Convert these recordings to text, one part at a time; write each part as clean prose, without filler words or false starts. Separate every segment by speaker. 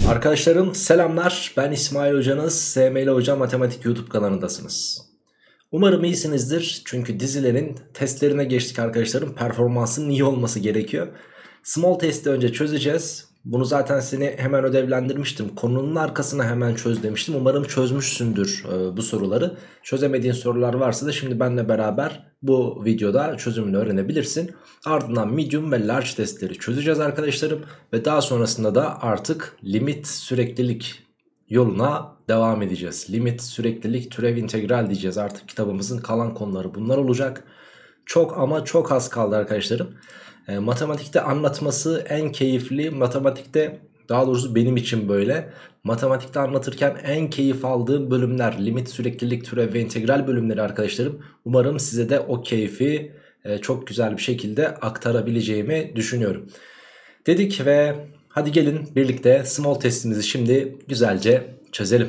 Speaker 1: Arkadaşlarım selamlar, ben İsmail Hocanız, SML Hoca Matematik YouTube kanalındasınız. Umarım iyisinizdir çünkü dizilerin testlerine geçtik arkadaşlarım, performansının iyi olması gerekiyor. Small testi önce çözeceğiz. Bunu zaten seni hemen ödevlendirmiştim. Konunun arkasına hemen çöz demiştim. Umarım çözmüşsündür bu soruları. Çözemediğin sorular varsa da şimdi benimle beraber bu videoda çözümünü öğrenebilirsin. Ardından medium ve large testleri çözeceğiz arkadaşlarım. Ve daha sonrasında da artık limit süreklilik yoluna devam edeceğiz. Limit, süreklilik, türev, integral diyeceğiz. Artık kitabımızın kalan konuları bunlar olacak. Çok ama çok az kaldı arkadaşlarım. Matematikte anlatması en keyifli, matematikte daha doğrusu benim için böyle. Matematikte anlatırken en keyif aldığım bölümler limit, süreklilik, türev ve integral bölümleri arkadaşlarım. Umarım size de o keyfi çok güzel bir şekilde aktarabileceğimi düşünüyorum. Dedik ve hadi gelin birlikte small testimizi şimdi güzelce çözelim.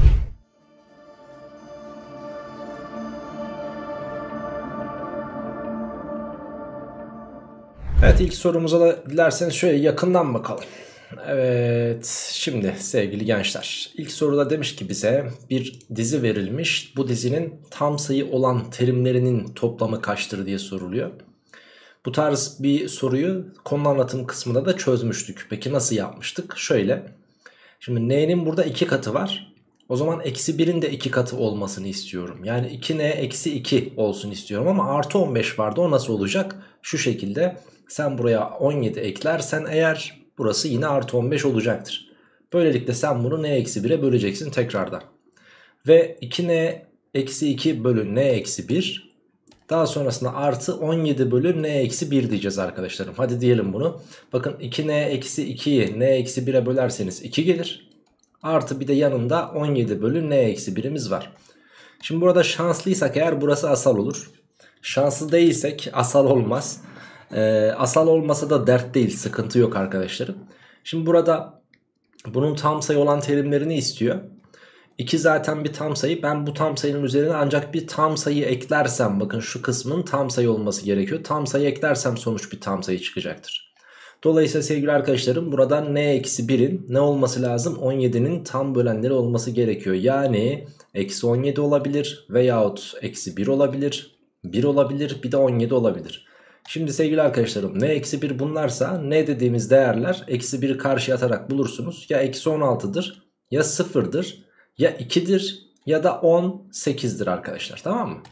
Speaker 1: Evet, ilk sorumuza da dilerseniz şöyle yakından bakalım. Evet, şimdi sevgili gençler, ilk soruda demiş ki bize bir dizi verilmiş. Bu dizinin tam sayı olan terimlerinin toplamı kaçtır diye soruluyor. Bu tarz bir soruyu konu anlatım kısmında da çözmüştük. Peki nasıl yapmıştık? Şöyle, şimdi n'nin burada 2 katı var. O zaman eksi 1'in de 2 katı olmasını istiyorum. Yani 2n eksi 2 olsun istiyorum ama artı 15 vardı, o nasıl olacak? Şu şekilde, sen buraya 17 eklersen eğer burası yine artı 15 olacaktır. Böylelikle sen bunu n eksi 1'e böleceksin tekrardan. Ve 2n eksi 2 bölü n eksi 1. Daha sonrasında artı 17 bölü n eksi 1 diyeceğiz arkadaşlarım. Hadi diyelim bunu. Bakın 2n eksi 2'yi n eksi 1'e bölerseniz 2 gelir. Artı bir de yanında 17 bölü n eksi 1'imiz var. Şimdi burada şanslıysak eğer burası asal olur. Şanslı değilsek asal olmaz. Asal olmasa da dert değil, sıkıntı yok arkadaşlarım. Şimdi burada bunun tam sayı olan terimlerini istiyor. 2 zaten bir tam sayı. Ben bu tam sayının üzerine ancak bir tam sayı eklersem, bakın şu kısmın tam sayı olması gerekiyor. Tam sayı eklersem sonuç bir tam sayı çıkacaktır. Dolayısıyla sevgili arkadaşlarım burada n-1'in ne olması lazım? 17'nin tam bölenleri olması gerekiyor. Yani eksi 17 olabilir veyahut eksi 1 olabilir. 1 olabilir, bir de 17 olabilir. Şimdi sevgili arkadaşlarım, n-1 bunlarsa n dediğimiz değerler eksi 1'i karşıya atarak bulursunuz. Ya eksi 16'dır ya 0'dır ya 2'dir ya da 18'dir arkadaşlar, tamam mı?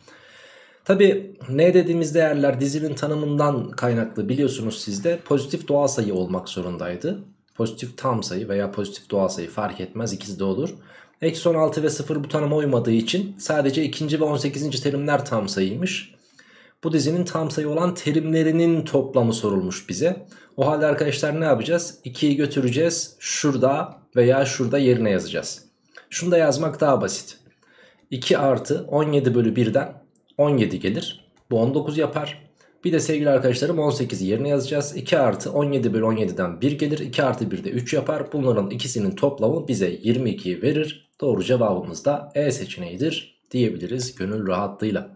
Speaker 1: Tabi n dediğimiz değerler dizinin tanımından kaynaklı, biliyorsunuz sizde pozitif doğal sayı olmak zorundaydı. Pozitif tam sayı veya pozitif doğal sayı fark etmez, ikisi de olur. Eksi 16 ve 0 bu tanıma uymadığı için sadece 2. ve 18. terimler tam sayıymış. Bu dizinin tam sayı olan terimlerinin toplamı sorulmuş bize. O halde arkadaşlar ne yapacağız? 2'yi götüreceğiz, şurada veya şurada yerine yazacağız. Şunu da yazmak daha basit. 2 artı 17 bölü 1'den 17 gelir. Bu 19 yapar. Bir de sevgili arkadaşlarım 18'i yerine yazacağız. 2 artı 17 bölü 17'den 1 gelir. 2 artı 1 de 3 yapar. Bunların ikisinin toplamı bize 22'yi verir. Doğru cevabımız da E seçeneğidir diyebiliriz gönül rahatlığıyla.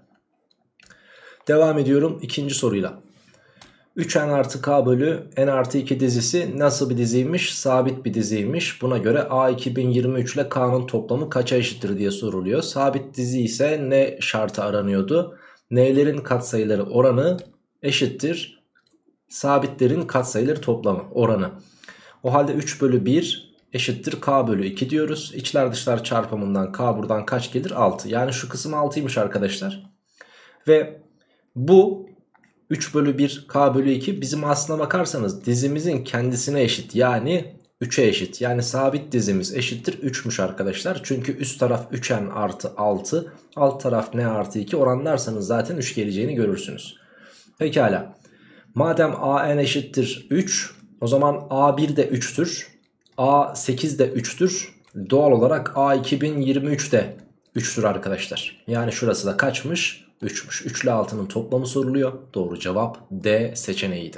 Speaker 1: Devam ediyorum ikinci soruyla. 3n artı k bölü n artı 2 dizisi nasıl bir diziymiş? Sabit bir diziymiş. Buna göre a 2023 ile k'nın toplamı kaça eşittir diye soruluyor. Sabit dizi ise ne şartı aranıyordu? N'lerin katsayıları oranı eşittir sabitlerin katsayıları toplamı oranı. O halde 3 bölü 1 eşittir k bölü 2 diyoruz. İçler dışlar çarpımından k buradan kaç gelir? 6. Yani şu kısım 6'ymış arkadaşlar. Ve bu 3 bölü 1 k bölü 2 bizim aslına bakarsanız dizimizin kendisine eşit, yani 3'e eşit. Yani sabit dizimiz eşittir 3'müş arkadaşlar. Çünkü üst taraf 3n artı 6, alt taraf n artı 2 oranlarsanız zaten 3 geleceğini görürsünüz. Pekala, madem an eşittir 3, o zaman a1 de 3'tür, a8 de 3'tür. Doğal olarak a2023 de 3'tür arkadaşlar. Yani şurası da kaçmış? 3'müş. 3 ile 6'nın toplamı soruluyor. Doğru cevap D seçeneğiydi.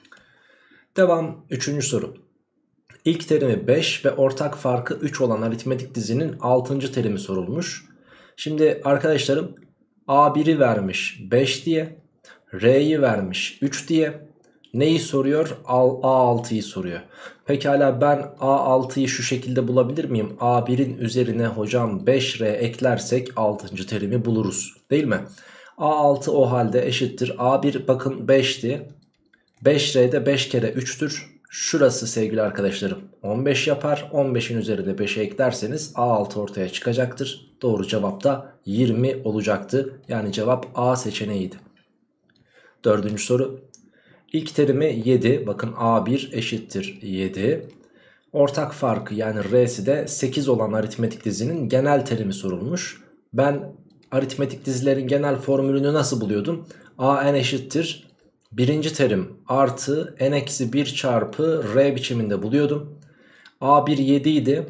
Speaker 1: Devam 3. soru. İlk terimi 5 ve ortak farkı 3 olan aritmetik dizinin 6. terimi sorulmuş. Şimdi arkadaşlarım A1'i vermiş 5 diye, R'yi vermiş 3 diye. Neyi soruyor? A6'yı soruyor. Pekala, ben A6'yı şu şekilde bulabilir miyim? A1'in üzerine hocam 5R eklersek 6. terimi buluruz değil mi? A6 o halde eşittir. A1 bakın 5'ti. 5R de 5 kere 3'tür. Şurası sevgili arkadaşlarım 15 yapar. 15'in üzerine 5'e eklerseniz A6 ortaya çıkacaktır. Doğru cevap da 20 olacaktı. Yani cevap A seçeneğiydi. Dördüncü soru. İlk terimi 7. Bakın A1 eşittir 7. Ortak farkı yani R'si de 8 olan aritmetik dizinin genel terimi sorulmuş. Ben aritmetik dizilerin genel formülünü nasıl buluyordum? A n eşittir birinci terim artı n-1 çarpı R biçiminde buluyordum. A1 7 idi.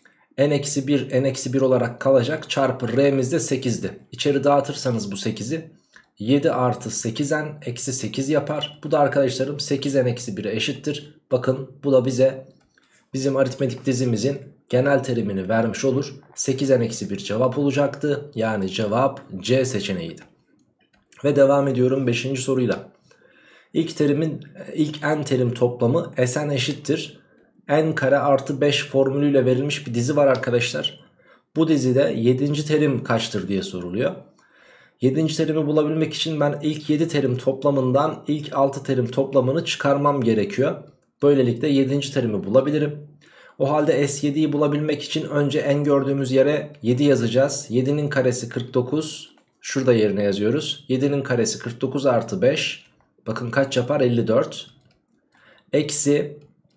Speaker 1: n-1 n-1 olarak kalacak. Çarpı R'miz de 8'di. İçeri dağıtırsanız bu 8'i 7 artı 8n eksi 8 yapar. Bu da arkadaşlarım 8n-1'e eşittir. Bakın bu da bize bizim aritmetik dizimizin genel terimini vermiş olur. 8n-1 cevap olacaktı. Yani cevap C seçeneğiydi. Ve devam ediyorum 5. soruyla. İlk n terim toplamı Sn eşittir n kare artı 5 formülüyle verilmiş bir dizi var arkadaşlar. Bu dizide 7. terim kaçtır diye soruluyor. 7. terimi bulabilmek için ben ilk 7 terim toplamından ilk 6 terim toplamını çıkarmam gerekiyor. Böylelikle 7. terimi bulabilirim. O halde S7'yi bulabilmek için önce n gördüğümüz yere 7 yazacağız. 7'nin karesi 49. Şurada yerine yazıyoruz. 7'nin karesi 49 artı 5. Bakın kaç yapar? 54. Eksi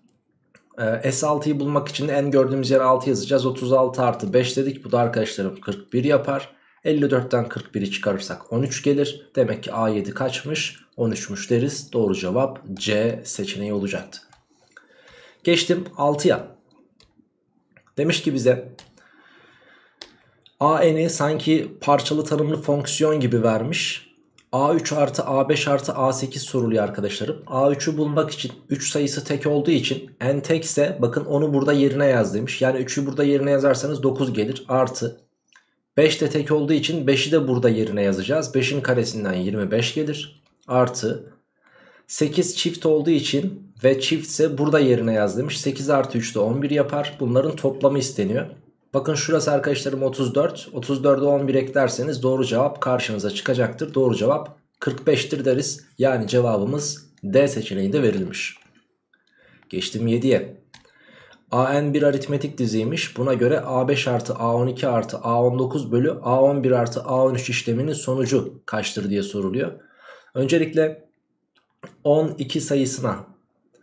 Speaker 1: S6'yı bulmak için n gördüğümüz yere 6 yazacağız. 36 artı 5 dedik. Bu da arkadaşlarım 41 yapar. 54'ten 41'i çıkarırsak 13 gelir. Demek ki A7 kaçmış? 13'müş deriz. Doğru cevap C seçeneği olacaktı. Geçtim 6'ya. Demiş ki bize AN'i sanki parçalı tanımlı fonksiyon gibi vermiş. A3 artı A5 artı A8 soruluyor arkadaşlarım. A3'ü bulmak için 3 sayısı tek olduğu için n tekse bakın onu burada yerine yaz demiş. Yani 3'ü burada yerine yazarsanız 9 gelir. Artı 5 de tek olduğu için 5'i de burada yerine yazacağız. 5'in karesinden 25 gelir. Artı 8 çift olduğu için ve çiftse burada yerine yaz demiş. 8 artı 3 de 11 yapar. Bunların toplamı isteniyor. Bakın şurası arkadaşlarım 34. 34'e 11 eklerseniz doğru cevap karşınıza çıkacaktır. Doğru cevap 45'tir deriz. Yani cevabımız D seçeneğinde verilmiş. Geçtim 7'ye. AN bir aritmetik diziymiş. Buna göre A5 artı A12 artı A19 bölü A11 artı A13 işleminin sonucu kaçtır diye soruluyor. Öncelikle 12 sayısına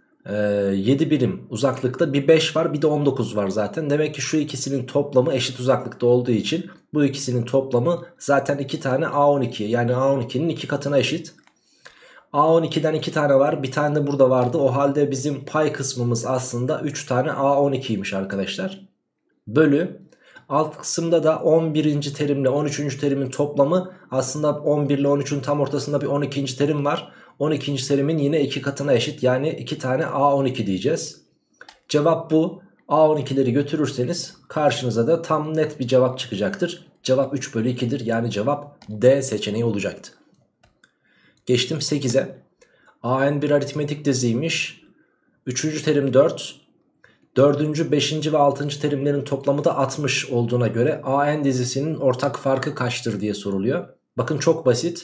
Speaker 1: 7 birim uzaklıkta bir 5 var, bir de 19 var zaten. Demek ki şu ikisinin toplamı eşit uzaklıkta olduğu için bu ikisinin toplamı zaten 2 tane A12, yani A12'nin 2 katına eşit. A12'den 2 tane var, bir tane de burada vardı. O halde bizim pay kısmımız aslında 3 tane A12'ymiş arkadaşlar. Bölü alt kısımda da 11. terimle 13. terimin toplamı, aslında 11 ile 13'ün tam ortasında bir 12. terim var. 12. terimin yine 2 katına eşit, yani 2 tane A12 diyeceğiz. Cevap bu. A12'leri götürürseniz karşınıza da tam net bir cevap çıkacaktır. Cevap 3 bölü 2'dir, yani cevap D seçeneği olacaktı. Geçtim 8'e. AN bir aritmetik diziymiş. 3. terim 4. 4. 5. ve 6. terimlerin toplamı da 60 olduğuna göre AN dizisinin ortak farkı kaçtır diye soruluyor. Bakın çok basit.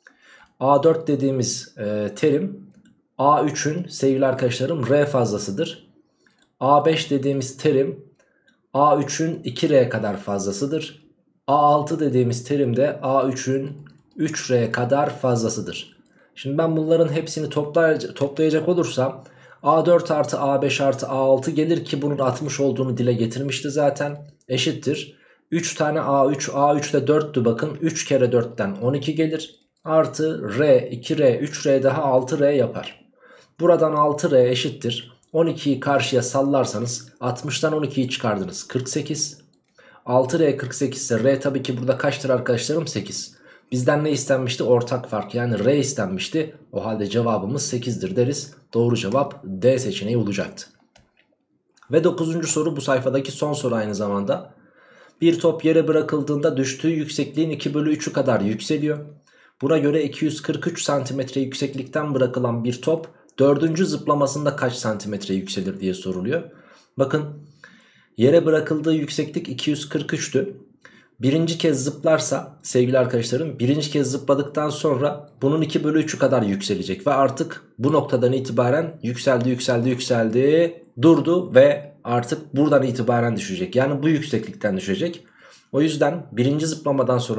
Speaker 1: A4 dediğimiz terim A3'ün sevgili arkadaşlarım R fazlasıdır. A5 dediğimiz terim A3'ün 2R kadar fazlasıdır. A6 dediğimiz terim de A3'ün 3R kadar fazlasıdır. Şimdi ben bunların hepsini toplayacak olursam A4 artı A5 artı A6 gelir ki bunun 60 olduğunu dile getirmişti zaten. Eşittir. 3 tane A3, A3 de 4'tü bakın. 3 kere 4'ten 12 gelir. Artı R, 2R, 3R daha 6R yapar. Buradan 6R eşittir. 12'yi karşıya sallarsanız 60'tan 12'yi çıkardınız. 48. 6R 48 ise R tabii ki burada kaçtır arkadaşlarım? 8. Bizden ne istenmişti? Ortak fark, yani R istenmişti. O halde cevabımız 8'dir deriz. Doğru cevap D seçeneği olacaktı. Ve 9. soru bu sayfadaki son soru aynı zamanda. Bir top yere bırakıldığında düştüğü yüksekliğin 2 bölü 3'ü kadar yükseliyor. Buna göre 243 cm yükseklikten bırakılan bir top dördüncü zıplamasında kaç santimetre yükselir diye soruluyor. Bakın yere bırakıldığı yükseklik 243'tü. Birinci kez zıplarsa sevgili arkadaşlarım, birinci kez zıpladıktan sonra bunun 2 bölü 3'ü kadar yükselecek. Ve artık bu noktadan itibaren yükseldi durdu ve artık buradan itibaren düşecek. Yani bu yükseklikten düşecek. O yüzden birinci zıplamadan sonra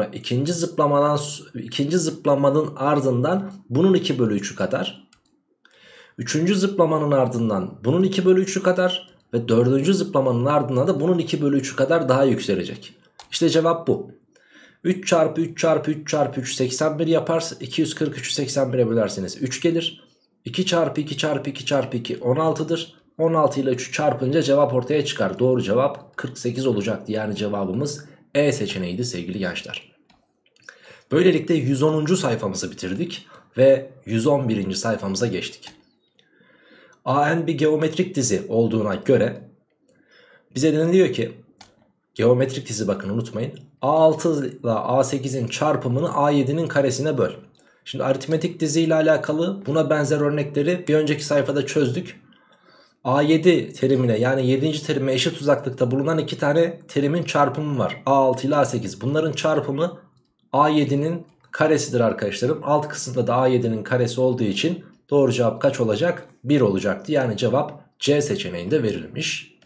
Speaker 1: ikinci zıplamanın ardından bunun 2 bölü 3'ü kadar, üçüncü zıplamanın ardından bunun 2 bölü 3'ü kadar ve dördüncü zıplamanın ardından da bunun 2 bölü 3'ü kadar daha yükselecek. İşte cevap bu. 3 çarpı 3 çarpı 3 çarpı 3 81 yapar. 243'ü 81'e bölerseniz 3 gelir. 2 çarpı 2 çarpı 2 çarpı 2 16'dır. 16 ile 3'ü çarpınca cevap ortaya çıkar. Doğru cevap 48 olacaktı. Yani cevabımız E seçeneğiydi sevgili gençler. Böylelikle 110. sayfamızı bitirdik ve 111. sayfamıza geçtik. AN bir geometrik dizi olduğuna göre bize deniliyor ki, geometrik dizi bakın unutmayın, A6 ile A8'in çarpımını A7'nin karesine böl. Şimdi aritmetik dizi ile alakalı buna benzer örnekleri bir önceki sayfada çözdük. A7 terimine, yani 7. terime eşit uzaklıkta bulunan iki tane terimin çarpımı var. A6 ile A8. Bunların çarpımı A7'nin karesidir arkadaşlarım. Alt kısımda da A7'nin karesi olduğu için doğru cevap kaç olacak? 1 olacaktı. Yani cevap C seçeneğinde verilmiş.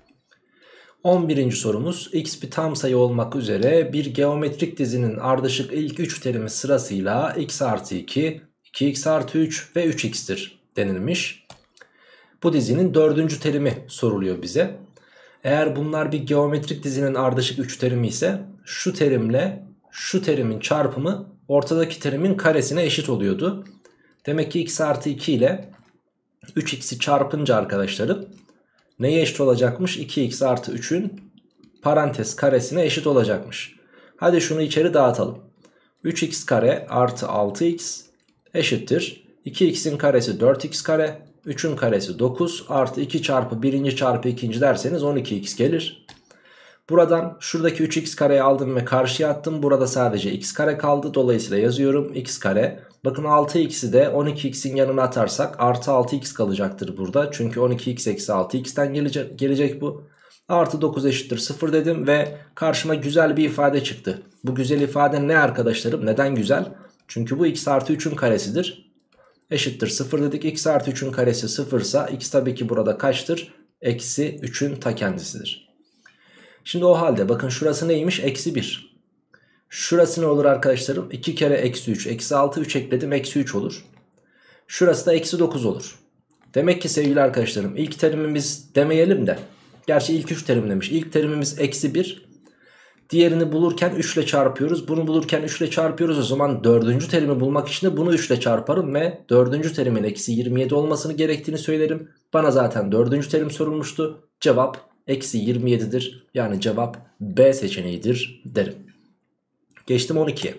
Speaker 1: 11. sorumuz, x bir tam sayı olmak üzere bir geometrik dizinin ardışık ilk 3 terimi sırasıyla x artı 2, 2x artı 3 ve 3x'tir denilmiş. Bu dizinin 4. terimi soruluyor bize. Eğer bunlar bir geometrik dizinin ardışık 3 terimi ise şu terimle şu terimin çarpımı ortadaki terimin karesine eşit oluyordu. Demek ki x artı 2 ile 3x'i çarpınca arkadaşlarım neye eşit olacakmış? 2x artı 3'ün parantez karesine eşit olacakmış. Hadi şunu içeri dağıtalım. 3x kare artı 6x eşittir 2x'in karesi 4x kare, 3'ün karesi 9 artı 2 çarpı 1. çarpı 2. derseniz 12x gelir. Buradan şuradaki 3x kareyi aldım ve karşıya attım. Burada sadece x kare kaldı. Dolayısıyla yazıyorum x kare. Bakın 6x'i de 12x'in yanına atarsak artı 6x kalacaktır burada. Çünkü 12x eksi 6x'ten gelecek bu. Artı 9 eşittir 0 dedim ve karşıma güzel bir ifade çıktı. Bu güzel ifade ne arkadaşlarım? Neden güzel? Çünkü bu x artı 3'ün karesidir. Eşittir 0 dedik. X artı 3'ün karesi 0 ise x tabii ki burada kaçtır? Eksi 3'ün ta kendisidir. Şimdi o halde bakın şurası neymiş? Eksi 1. Şurası ne olur arkadaşlarım? 2 kere eksi 3. Eksi 6, 3 ekledim. Eksi 3 olur. Şurası da eksi 9 olur. Demek ki sevgili arkadaşlarım ilk terimimiz demeyelim de. Gerçi ilk 3 terim demiş. İlk terimimiz eksi 1. Diğerini bulurken 3 ile çarpıyoruz. Bunu bulurken 3 ile çarpıyoruz. O zaman 4. terimi bulmak için de bunu 3 ile çarparım. Ve 4. terimin eksi 27 olmasını gerektiğini söylerim. Bana zaten 4. terim sorulmuştu. Cevap eksi 27'dir. Yani cevap B seçeneğidir derim. Geçtim 12'ye.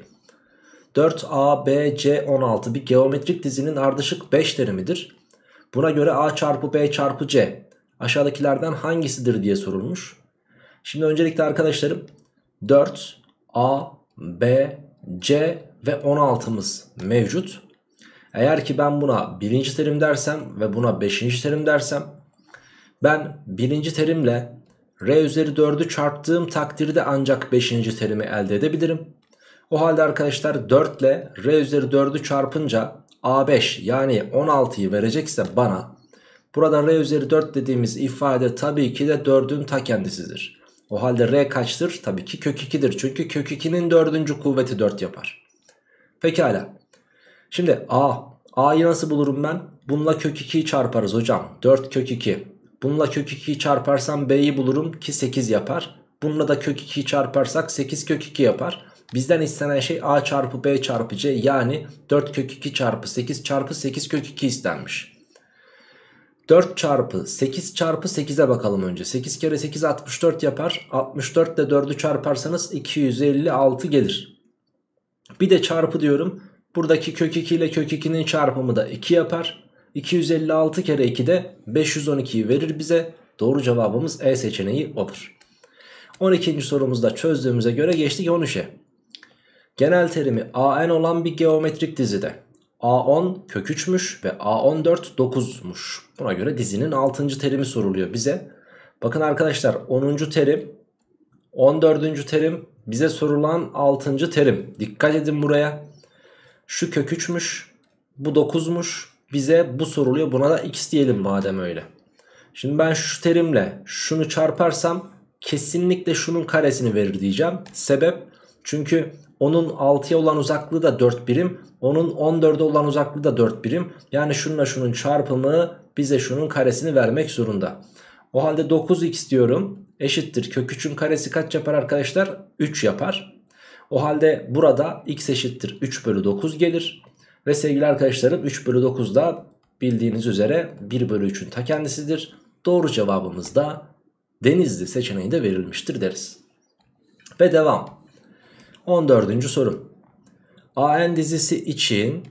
Speaker 1: 4A, B, C, 16 bir geometrik dizinin ardışık 5 terimidir. Buna göre A çarpı B çarpı C aşağıdakilerden hangisidir diye sorulmuş. Şimdi öncelikle arkadaşlarım 4, A, B, C ve 16'mız mevcut. Eğer ki ben buna 1. terim dersem ve buna 5. terim dersem, ben 1. terimle R üzeri 4'ü çarptığım takdirde ancak 5. terimi elde edebilirim. O halde arkadaşlar 4 ile R üzeri 4'ü çarpınca A5 yani 16'yı verecekse bana, burada R üzeri 4 dediğimiz ifade tabii ki de 4'ün ta kendisidir. O halde R kaçtır? Tabii ki kök 2'dir. Çünkü kök 2'nin 4. kuvveti 4 yapar. Pekala. Şimdi A'yı nasıl bulurum ben? Bununla kök 2'yi çarparız hocam. 4 kök 2. Bununla kök 2'yi çarparsam B'yi bulurum ki 8 yapar. Bununla da kök 2'yi çarparsak 8 kök 2 yapar. Bizden istenen şey A çarpı B çarpı C, yani 4 kök 2 çarpı 8 çarpı 8 kök 2 istenmiş. 4 çarpı 8 çarpı 8'e bakalım önce. 8 kere 8 64 yapar. 64 ile 4'ü çarparsanız 256 gelir. Bir de çarpı diyorum. Buradaki kök 2 ile kök 2'nin çarpımı da 2 yapar. 256 kere 2 de 512'yi verir bize. Doğru cevabımız E seçeneği olur. 12. sorumuzda çözdüğümüze göre geçtik 13'e. Genel terimi AN olan bir geometrik dizide A10 kök 3'müş ve A14 9'muş. Buna göre dizinin 6. terimi soruluyor bize. Bakın arkadaşlar 10. terim, 14. terim, bize sorulan 6. terim. Dikkat edin buraya. Şu kök 3'müş, bu 9'muş. Bize bu soruluyor. Buna da x diyelim madem öyle. Şimdi ben şu terimle şunu çarparsam kesinlikle şunun karesini verir diyeceğim. Sebep? Çünkü onun 6'ya olan uzaklığı da 4 birim. Onun 14'e olan uzaklığı da 4 birim. Yani şununla şunun çarpımı bize şunun karesini vermek zorunda. O halde 9x diyorum. Eşittir. Kök 3'ün karesi kaç yapar arkadaşlar? 3 yapar. O halde burada x eşittir 3 bölü 9 gelir. Ve sevgili arkadaşlarım 3 bölü 9 da bildiğiniz üzere 1 bölü 3'ün ta kendisidir. Doğru cevabımız da Denizli seçeneğinde verilmiştir deriz. Ve devam. 14. sorum. AN dizisi için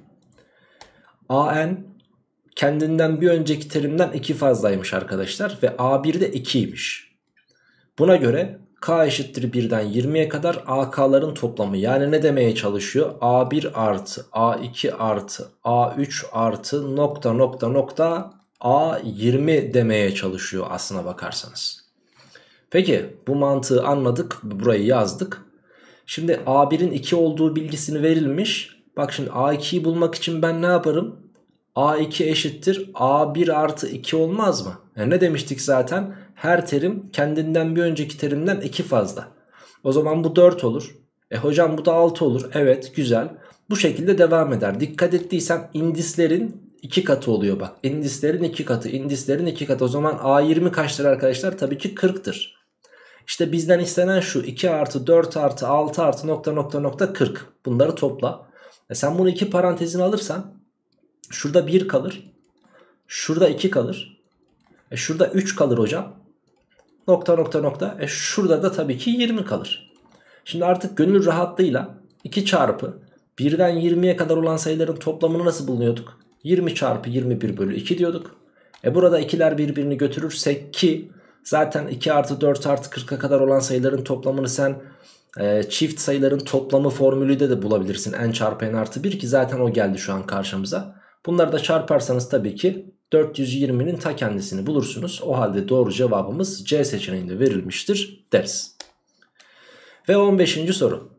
Speaker 1: AN kendinden bir önceki terimden 2 fazlaymış arkadaşlar. Ve A1 de 2'ymiş. Buna göre K eşittir 1'den 20'ye kadar AK'ların toplamı. Yani ne demeye çalışıyor? A1 artı A2 artı A3 artı nokta nokta nokta A20 demeye çalışıyor aslına bakarsanız. Peki bu mantığı anladık. Burayı yazdık. Şimdi A1'in 2 olduğu bilgisini verilmiş. Bak şimdi A2'yi bulmak için ben ne yaparım? A2 eşittir A1 artı 2 olmaz mı? Ne demiştik zaten? Her terim kendinden bir önceki terimden 2 fazla. O zaman bu 4 olur. Hocam bu da 6 olur. Evet, güzel. Bu şekilde devam eder. Dikkat ettiysen indislerin 2 katı oluyor bak. İndislerin 2 katı, indislerin 2 katı. O zaman A20 kaçtır arkadaşlar? Tabii ki 40'tır. İşte bizden istenen şu 2 artı 4 artı 6 artı nokta nokta nokta 40. Bunları topla. Sen bunu iki parantezine alırsan şurada 1 kalır. Şurada 2 kalır. Şurada 3 kalır hocam. Nokta nokta nokta. Şurada da tabii ki 20 kalır. Şimdi artık gönül rahatlığıyla 2 çarpı 1'den 20'ye kadar olan sayıların toplamını nasıl buluyorduk? 20 çarpı 21 bölü 2 diyorduk. Burada ikiler birbirini götürürsek ki zaten 2 artı 4 artı 40'a kadar olan sayıların toplamını sen çift sayıların toplamı formülüyle de bulabilirsin. N çarpı N artı 1 ki zaten o geldi şu an karşımıza. Bunları da çarparsanız tabii ki 420'nin ta kendisini bulursunuz. O halde doğru cevabımız C seçeneğinde verilmiştir deriz. Ve 15. soru.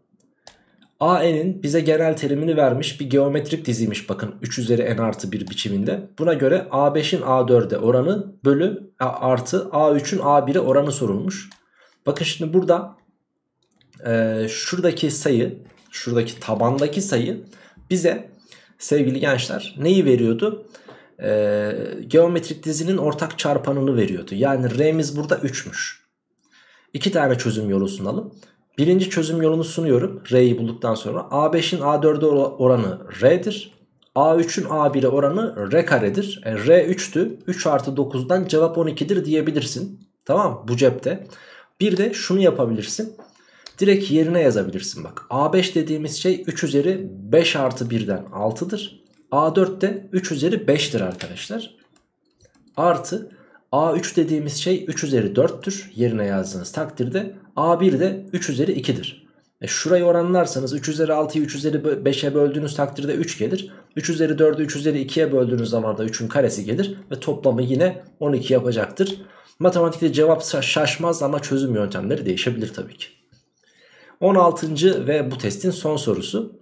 Speaker 1: AN'in bize genel terimini vermiş bir geometrik diziymiş bakın 3 üzeri n artı 1 biçiminde. Buna göre A5'in A4'e oranı bölü artı A3'ün A1'e oranı sorulmuş. Bakın şimdi burada şuradaki sayı, şuradaki tabandaki sayı bize sevgili gençler neyi veriyordu? Geometrik dizinin ortak çarpanını veriyordu. Yani R'miz burada 3'müş. 2 tane çözüm yolu sunalım. Birinci çözüm yolunu sunuyorum. R'yi bulduktan sonra A5'in A4'e oranı R'dir. A3'ün A1'e oranı R karedir. R 3'tü. 3 artı 9'dan cevap 12'dir diyebilirsin. Tamam, bu cepte. Bir de şunu yapabilirsin. Direkt yerine yazabilirsin bak. A5 dediğimiz şey 3 üzeri 5 artı 1'den 6'dır. A4 de 3 üzeri 5'tir arkadaşlar. Artı A3 dediğimiz şey 3 üzeri 4'tür. Yerine yazdığınız takdirde A1 de 3 üzeri 2'dir. Şurayı oranlarsanız 3 üzeri 6'yı 3 üzeri 5'e böldüğünüz takdirde 3 gelir. 3 üzeri 4'ü 3 üzeri 2'ye böldüğünüz zaman da 3'ün karesi gelir. Ve toplamı yine 12 yapacaktır. Matematikte cevap şaşmaz ama çözüm yöntemleri değişebilir tabii ki. 16. ve bu testin son sorusu.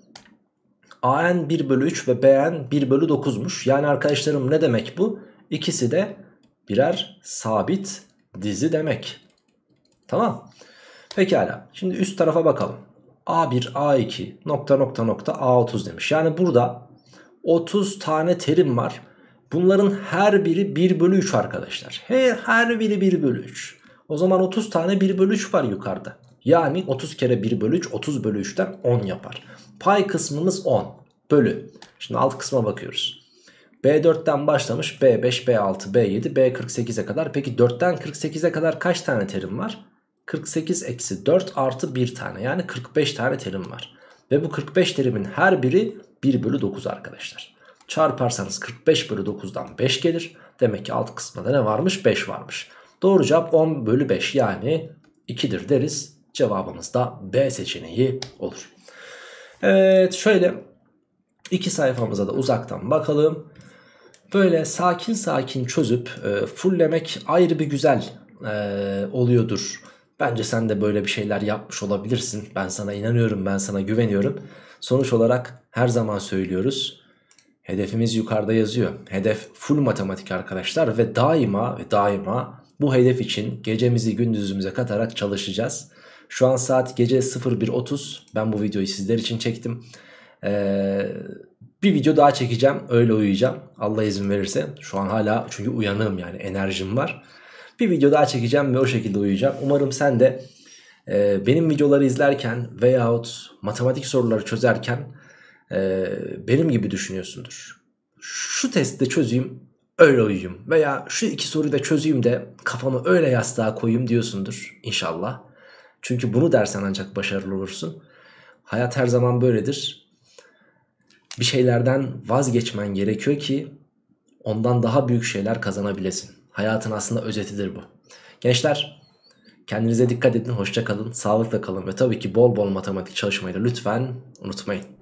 Speaker 1: AN 1 bölü 3 ve BN 1 bölü 9'muş. Yani arkadaşlarım ne demek bu? İkisi de birer sabit dizi demek. Tamam. Pekala. Şimdi üst tarafa bakalım. A1, A2, nokta nokta nokta A30 demiş. Yani burada 30 tane terim var. Bunların her biri 1 bölü 3 arkadaşlar. Her biri 1 bölü 3. O zaman 30 tane 1 bölü 3 var yukarıda. Yani 30 kere 1 bölü 3 30 bölü 3'ten 10 yapar. Pay kısmımız 10 bölü. Şimdi alt kısma bakıyoruz. B4'ten başlamış B5, B6, B7, B48'e kadar. Peki 4'ten 48'e kadar kaç tane terim var? 48 eksi 4 artı 1 tane, yani 45 tane terim var. Ve bu 45 terimin her biri 1 bölü 9 arkadaşlar. Çarparsanız 45 bölü 9'dan 5 gelir. Demek ki alt kısmında ne varmış? 5 varmış. Doğru cevap 10 bölü 5 yani 2'dir deriz. Cevabımız da B seçeneği olur. Evet, şöyle İki sayfamıza da uzaktan bakalım. Böyle sakin sakin çözüp fulllemek ayrı bir güzel oluyordur. Bence sen de böyle bir şeyler yapmış olabilirsin. Ben sana inanıyorum, ben sana güveniyorum. Sonuç olarak her zaman söylüyoruz. Hedefimiz yukarıda yazıyor. Hedef full matematik arkadaşlar ve daima bu hedef için gecemizi gündüzümüze katarak çalışacağız. Şu an saat gece 01.30. Ben bu videoyu sizler için çektim. Bir video daha çekeceğim, öyle uyuyacağım Allah izin verirse. Şu an hala çünkü uyanığım, yani enerjim var. Bir video daha çekeceğim ve o şekilde uyuyacağım. Umarım sen de benim videoları izlerken veyahut matematik soruları çözerken benim gibi düşünüyorsundur. Şu testi de çözeyim, öyle uyuyayım, veya şu iki soruyu da çözeyim de kafamı öyle yastığa koyayım diyorsundur inşallah. Çünkü bunu dersen ancak başarılı olursun. Hayat her zaman böyledir. Bir şeylerden vazgeçmen gerekiyor ki ondan daha büyük şeyler kazanabilesin. Hayatın aslında özetidir bu. Gençler, kendinize dikkat edin, hoşça kalın, sağlıkla kalın ve tabii ki bol bol matematik çalışmayı da lütfen unutmayın.